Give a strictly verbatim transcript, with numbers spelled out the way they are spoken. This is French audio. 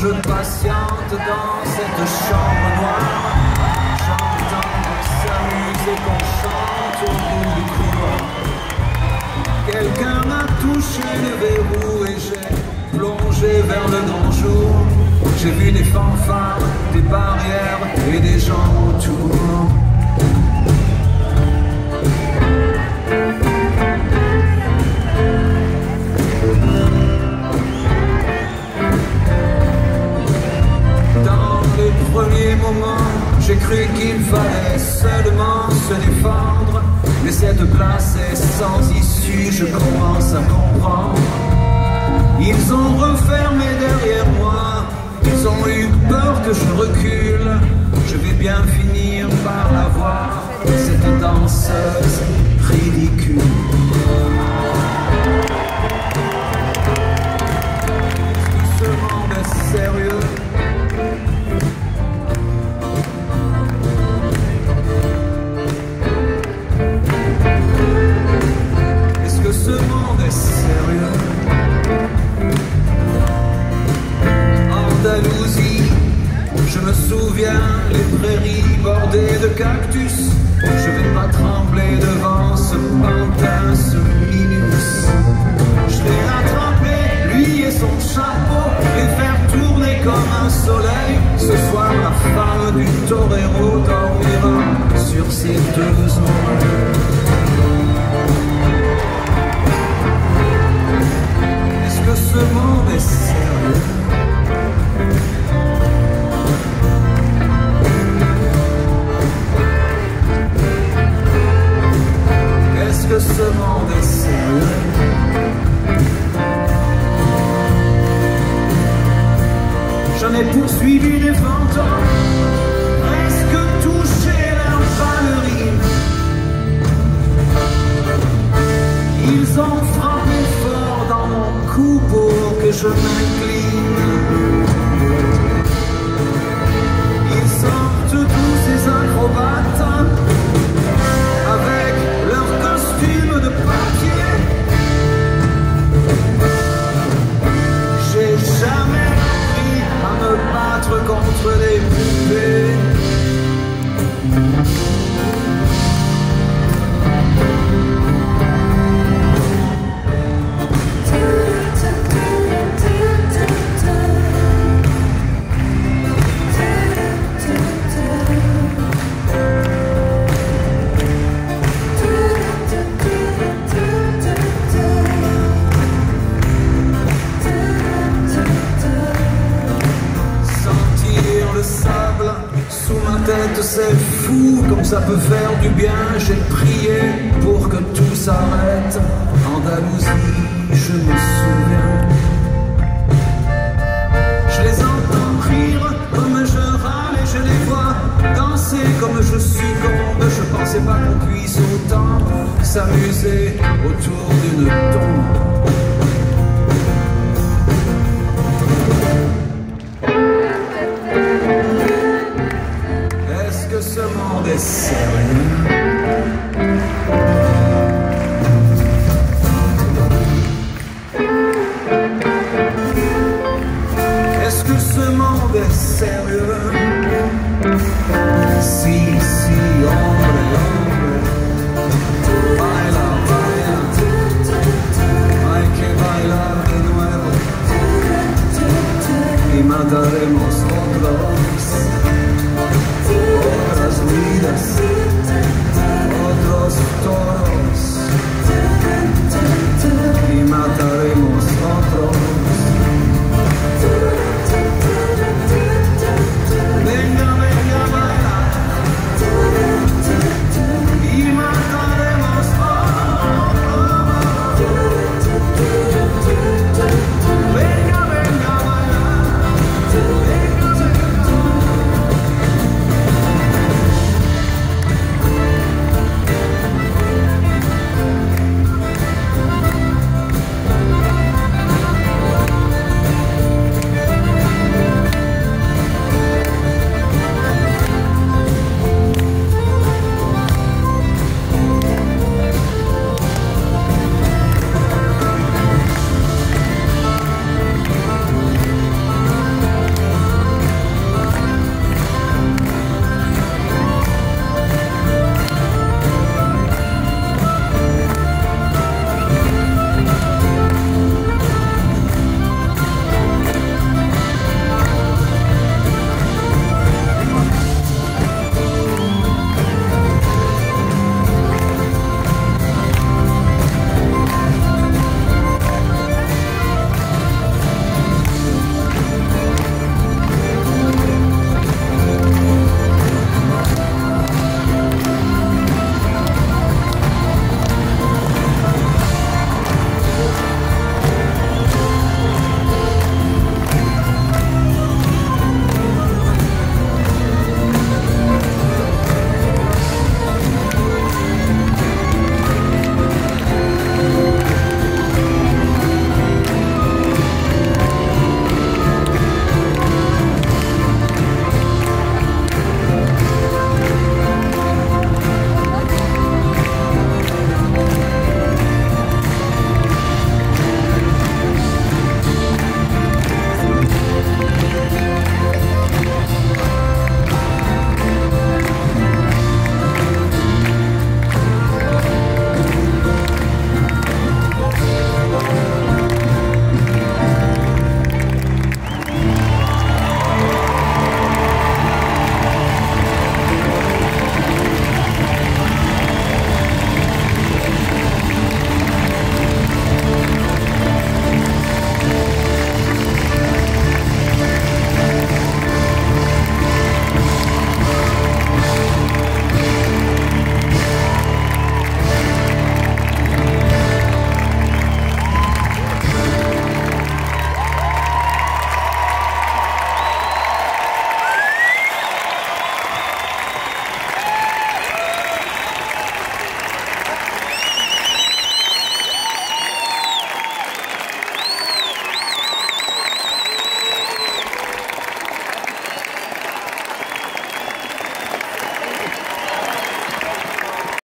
je patiente dans cette chambre noire, j'entends qu'on s'amuse et qu'on chante au bout du couloir. Quelqu'un m'a touché le verrou et j'ai plongé vers le grand jour. J'ai vu des fanfares, des barrières et des gens autour. Premier moment, j'ai cru qu'il fallait seulement se défendre, mais cette place est sans issue, je commence à comprendre. Ils ont refermé derrière moi, ils ont eu peur que je recule. Je vais bien finir par la voir, cette danseuse ridicule. Est-ce que ce monde est sérieux? Ce monde est sérieux. Andalousie, je me souviens, les prairies bordées de cactus. Je vais pas trembler devant ce pantin, ce minus. Je vais l'attraper, lui et son chapeau, et faire tourner comme un soleil. Ce soir, la femme du torero dormira sur ses deux oreilles. Ce monde est sérieux. Est-ce que ce monde est sérieux? J'en ai poursuivi des fantômes, presque touché leur ballerine. Ils ont frappé fort dans mon cou pour que je m'incline. Ils sortent tous ces acrobates avec leurs costumes de papier. J'ai jamais appris à me battre contre les poupées. C'est fou comme ça peut faire du bien. J'ai prié pour que tout s'arrête. Andalousie, je me souviens. Je les entends rire comme je râle et je les vois danser comme je succombe. Je pensais pas qu'on puisse autant s'amuser autour d'une tombe. Ce monde est sérieux.